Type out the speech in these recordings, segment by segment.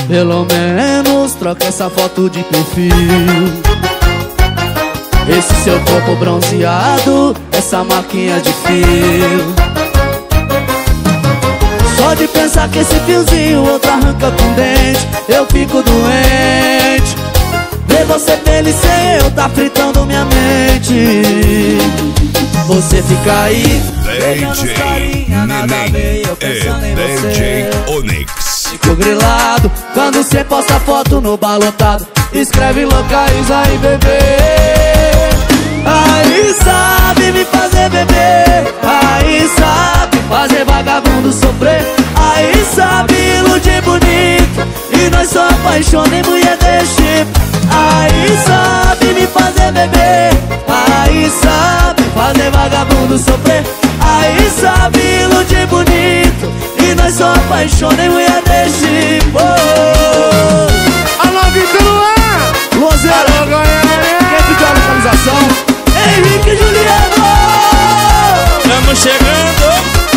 Pelo menos troca essa foto de perfil. Esse seu corpo bronzeado, essa marquinha de fio. Só de pensar que esse fiozinho outro arranca com dente, eu fico doente. Ver você feliz sem eu tá fritando minha mente. Você fica aí pegando carinha, nada a ver, eu pensando em você. Onyx. Fico grilado quando cê posta foto no balotado. Escreve locais aí, bebê. Aí sabe me fazer beber. Aí sabe fazer vagabundo sofrer. Aí sabe iludir bonito e nós só apaixona em mulher desse tipo. Aí sabe me fazer beber. Aí sabe fazer vagabundo sofrer. Aí sabe iludir bonito e nós só apaixona em mulher desse tipo. Alô, Vitor Luan! Luanzeiro, quem pediu a localização? Henrique e Juliano! Tamo chegando!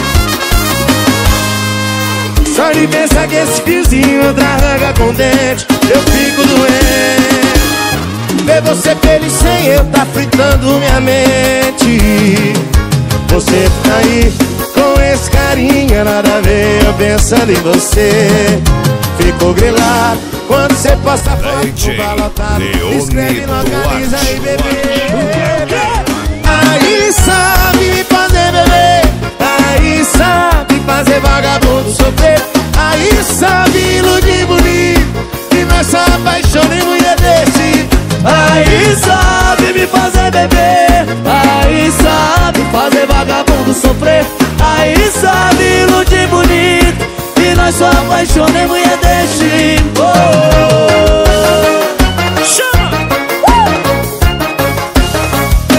Só de pensar que esse fiozinho arranca com dente, eu fico doente. Ver você feliz sem eu tá fritando minha mente. Você tá aí com esse carinha, nada a ver, eu pensando em você. Fico grilado quando você posta foto no balotado. Escreve, localiza aí, bebê. Aí sabe me fazer beber. Aí sabe fazer vagabundo sofrer. Aí sabe iludir bonito e nós só apaixona em mulher desse. Aí sabe me fazer beber. Aí sabe fazer vagabundo sofrer. Aí sabe iludir bonito e nós só apaixona em mulher desse. Chama!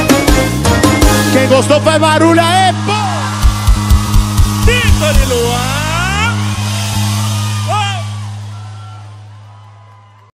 Quem gostou faz barulho aí, pô! Vitor e Luan!